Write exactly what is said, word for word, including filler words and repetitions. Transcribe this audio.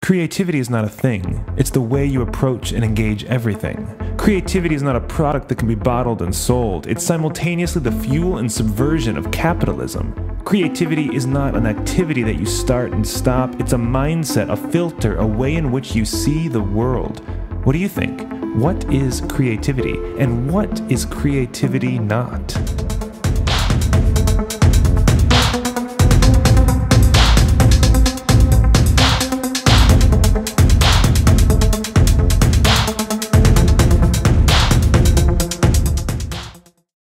Creativity is not a thing, it's the way you approach and engage everything. Creativity is not a product that can be bottled and sold, it's simultaneously the fuel and subversion of capitalism. Creativity is not an activity that you start and stop, it's a mindset, a filter, a way in which you see the world. What do you think? What is creativity, and what is creativity not?